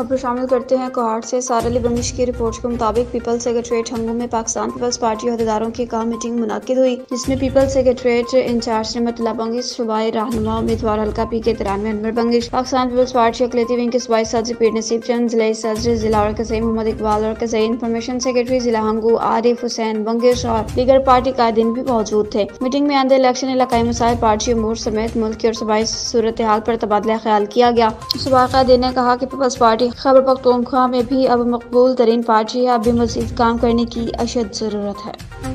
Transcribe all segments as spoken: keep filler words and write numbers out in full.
खबर शामिल करते हैं कोहाट से। सारा अली बंदिश की रिपोर्ट के मुताबिक पीपल्स सेक्रेटरीट हंगू में पाकिस्तान पीपल्स पार्टी अहदेदारों की कहा मीटिंग मुनाकिद हुई, जिसमें पीपल्स सेक्रेटरीट इंचार्ज रहमतुल्लाह बंगिश, सूबाई रहनुमा उम्मीदवार हल्का पी के तिरानवे अनवर बंगिश, पाकिस्तान पीपल्स पार्टी अकलियती विंग के सूबाई सदर पीर नसीब चंद, जिला सदर जिला और कज़ई मोहम्मद इकबाल और कज़ई इंफॉर्मेशन सेक्रेटरी जिला हंगू आरिफ हुसैन बंगिश और दीगर पार्टी कायदीन भी मौजूद थे। मीटिंग में आंदे इलेक्शन इलाकाई मसाइल, पार्टी अमूर समेत मुल्क की और सूबाई सूरत हाल पर तबादला ख्याल किया गया। सूबाई कायदीन ने कहा कि पीपल्स पार्टी खैबर पख्तूनख्वा में भी अब मकबूल तरीन पार्टी है, अब भी मजीद काम करने की अशद जरूरत है।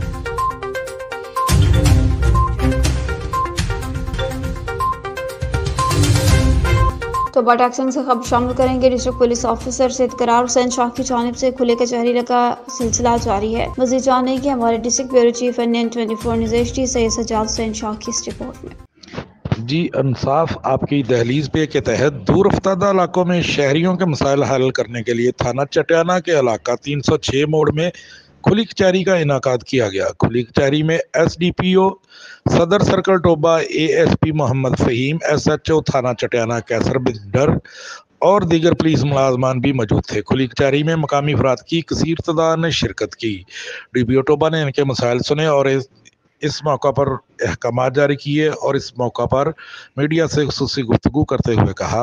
तो बट एक्शन से खबर शामिल करेंगे। डिस्ट्रिक्ट पुलिस ऑफिसर से इतकरार हुसैन शाह की जानिब से खुले कचहरी का सिलसिला जारी है। मजीद जाने की हमारे district bureau chief N A twenty four news H D Syed Sajjad Hussain Shah की इस रिपोर्ट में। जी, इंसाफ आपकी दहलीज पे के तहत दूर अफ्तादा इलाकों में शहरियों के मसाइल हल करने के लिए थाना चटियाना के इलाका तीन सौ छः मोड़ में खुली कचहरी का इनाकाद किया गया। खुली कचहरी में S D P O Sadar circle Toba, A S P Mohammad Faheem, S H O थाना चटियाना कैसर बिंदर और दीगर पुलिस मुलाजमान भी मौजूद थे। खुली कचहरी में मकामी अफराद की कसीर तादाद ने शिरकत की। डी पी ओ टोबा ने इनके मसाइल सुने और इस इस मौका पर अहकामात जारी किए और इस मौका पर मीडिया से खुसूसी गुफ्तगू करते हुए कहा।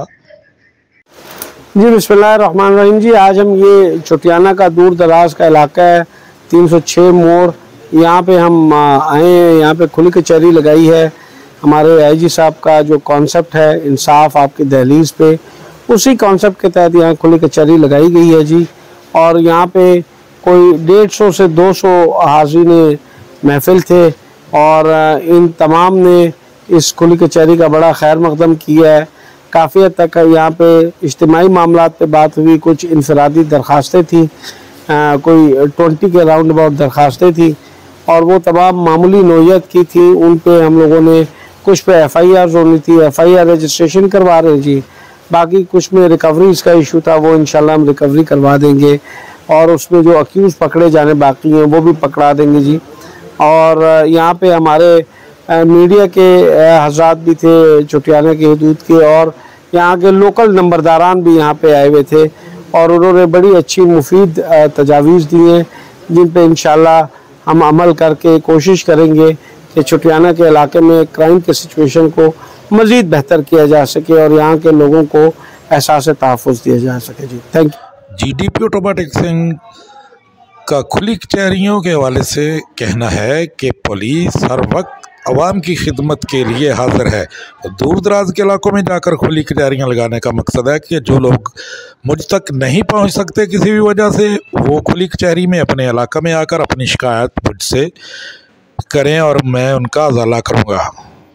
जी बिस्मिल्लाहिर्रहमानिर्रहीम। जी आज हम ये चटियाना का दूर दराज का इलाका है, तीन सौ छः मोड़, यहाँ पे हम आए हैं। यहाँ पे खुली कचहरी लगाई है। हमारे आई जी साहब का जो कॉन्सेप्ट है इंसाफ आपकी दहलीज पे, उसी कॉन्सेप्ट के तहत यहाँ खुली कचहरी लगाई गई है जी। और यहाँ पे कोई डेढ़ सौ से दो सौ हाज़रीन महफिल थे और इन तमाम ने इस खुली कचहरी का बड़ा खैर मकदम किया है। काफ़ी हद तक यहाँ पे इज्तिमाई मामलात पे बात हुई, कुछ इंफरादी दरख्वास्तें थी, आ, कोई ट्वेंटी के राउंड अबाउट दरख्वास्तें थी और वो तमाम मामूली नोयत की थी। उन पे हम लोगों ने कुछ पे एफ़ आई आर होनी थी, एफ़ आई आर रजिस्ट्रेशन करवा रहे हैं जी। बाकी कुछ में रिकवरीज का इशू था, वो इंशाल्लाह हम रिकवरी करवा देंगे और उसमें जो अक्यूज़ पकड़े जाने बाकी हैं वो भी पकड़ा देंगे जी। और यहाँ पे हमारे मीडिया के हज़रात भी थे, चटियाना के हदूद के, और यहाँ के लोकल नंबरदारान भी यहाँ पे आए हुए थे और उन्होंने बड़ी अच्छी मुफीद तजावीज़ दी हैं, जिन पे इंशाल्लाह हम अमल करके कोशिश करेंगे कि चटियाना के इलाके में क्राइम के सिचुएशन को मज़ीद बेहतर किया जा सके और यहाँ के लोगों को एहसास तहफ़्फ़ुज़ दिया जा सके जी। Thank you. जी D P O Toba Singh का खुली कचहरियों के हवाले से कहना है कि पुलिस हर वक्त अवाम की खिदमत के लिए हाजिर है। दूर दराज के इलाकों में जाकर खुली कचहरियाँ लगाने का मकसद है कि जो लोग मुझ तक नहीं पहुंच सकते किसी भी वजह से, वो खुली कचहरी में अपने इलाका में आकर अपनी शिकायत मुझसे करें और मैं उनका अजाला करूँगा।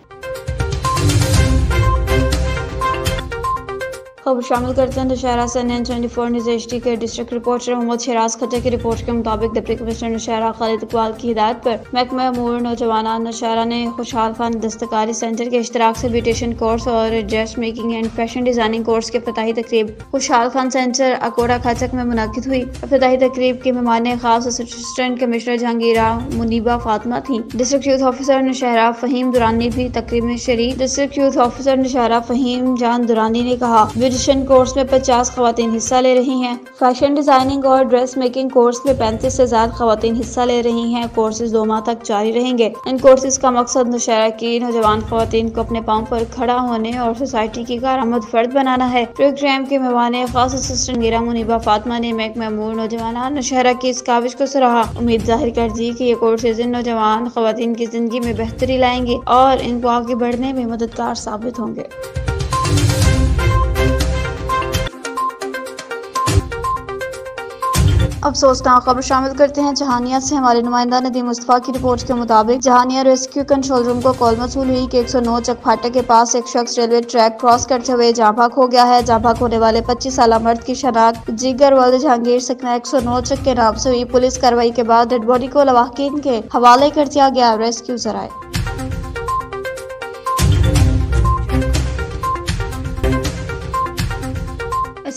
खबर शामिल करते हैं नौशहरा से। N A twenty four news H D के डिस्ट्रिक्ट रिपोर्टर मोहम्मद शहराज खट्टे की रिपोर्ट के मुताबिक डिप्टी कमिश्नर नौशहरा खालिद इकबाल की हिदायत पर महकमा अमूर नौजवान नौशहरा ने खुशहाल खान दस्तकारी सेंटर के इश्तराक से ब्यूटिशियन कोर्स और dress making and fashion designing course के इफ्तिताही तकरीब खुशहाल खान सेंटर अकोड़ा खाचक में मुनाकिद हुई। इफ्तिताही तकरीब के मेहमान खास असिस्टेंट कमिश्नर जहांगीरा मुनीबा फातिमा थी। District youth officer Nowshera Faheem Durrani भी तकरीब में शरीक। District youth officer Nowshera Faheem Jan Durrani ने कहा, ब्यूटिशियन कोर्स में पचास खवातीन हिस्सा ले रही हैं। फैशन डिजाइनिंग और ड्रेस मेकिंग कोर्स में पैंतीस से ज्यादा खवातीन हिस्सा ले रही हैं। कोर्सेज दो माह तक जारी रहेंगे। इन कोर्सेज का मकसद नौशहरा की नौजवान खवातीन को अपने पांव पर खड़ा होने और सोसाइटी की कारआमद फर्द बनाना है। प्रोग्राम के मेहमान खास असिस्टेंट गिरा मुनीबा फातिमा ने महकमा अमूर नौजवान नौशहरा की इस काविश को सराहा। उम्मीद जाहिर कर दी कि ये कोर्सेज इन नौजवान खवातीन की जिंदगी में बेहतरी लाएंगे और इनको आगे बढ़ने में मददगार साबित होंगे। अब सोचना खबर शामिल करते हैं जहानिया से। हमारे नुमाइंदा नदीम मुस्तफा की रिपोर्ट के मुताबिक जहानिया रेस्क्यू कंट्रोल रूम को कॉल मौसूल हुई कि एक सौ नौ चक फाटक के पास एक शख्स रेलवे ट्रैक क्रॉस करते हुए जाँ भाग हो गया है। जाँ भाग होने वाले पच्चीस साल मर्द की शनाख्त जिगर वल्द जहांगीर सकना एक सौ नौ चक के नाम से हुई। पुलिस कार्रवाई के बाद डेड बॉडी को लवाहकीन के हवाले कर दिया गया। रेस्क्यू जराए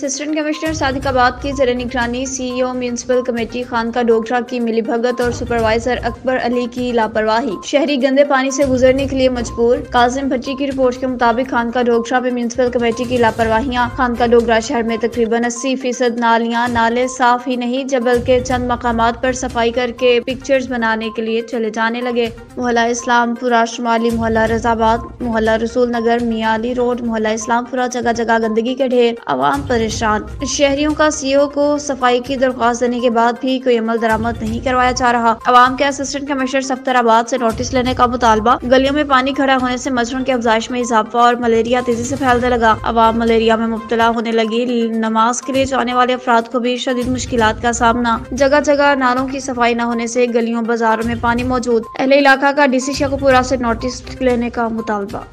असिस्टेंट कमिश्नर सादिकाबाद की ज़ेर निगरानी CEO municipal committee Khanqah Dogran की मिलीभगत और सुपरवाइजर अकबर अली की लापरवाही, शहरी गंदे पानी से गुजरने के लिए मजबूर। काजिम भट्टी की रिपोर्ट के मुताबिक खानका डोगरा में म्यूनिसिपल कमेटी की लापरवाहियाँ। खानका डोगरा शहर में तकरीबन अस्सी फीसद नालियाँ नाले साफ ही नहीं जब बल्कि चंद मकामात पर सफाई करके पिक्चर्स बनाने के लिए चले जाने लगे। मोहल्ला इस्लामपुरा शुमाली, मोहल्ला रजाबाद, मोहल्ला रसूल नगर, मियाली रोड, मोहल्ला इस्लामपुरा, जगह जगह गंदगी के ढेर, आवाम परेशान। शहरियों का सीईओ को सफाई की दरख्वास्त देने के बाद भी कोई अमल दरामद नहीं करवाया जा रहा। आवाम के असिस्टेंट कमिश्नर सफ्तराबाद से नोटिस लेने का मुतालबा। गलियों में पानी खड़ा होने से मच्छरों की अफजाइश में इजाफा और मलेरिया तेजी से फैलने लगा। आवाम मलेरिया में मुब्तला होने लगी। नमाज के लिए जाने वाले अफराद को भी शदीद मुश्किलात का सामना। जगह जगह नालों की सफाई न होने से गलियों बाजारों में पानी मौजूद। अहले इलाका का डीसी शाहपुरा से नोटिस लेने का मुतालबा।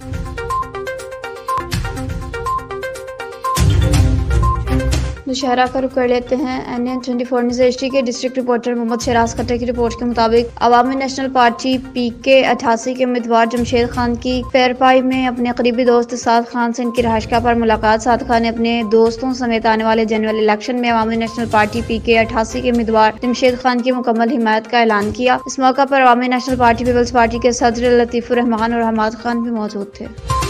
नौशहरा का रुख कर लेते हैं। N A twenty four news H D के डिस्ट्रिक्ट रिपोर्टर मोहम्मद शराज खट्टर की रिपोर्ट के मुताबिक अवामी नेशनल पार्टी पी के अठासी के उम्मीदवार जमशेद खान की पैरपाई में अपने करीबी दोस्त साद खान से इनकी रहायशगाह पर मुलाकात। साद खान ने अपने दोस्तों समेत आने वाले जनरल इलेक्शन में अवामी नेशनल पार्टी पी के अठासी के उम्मीदवार जमशेद खान की मुकम्मल हिमायत का ऐलान किया। इस मौका पर Awami national party peoples party के सदर लतीफुर रहमान और हमाद खान भी मौजूद थे।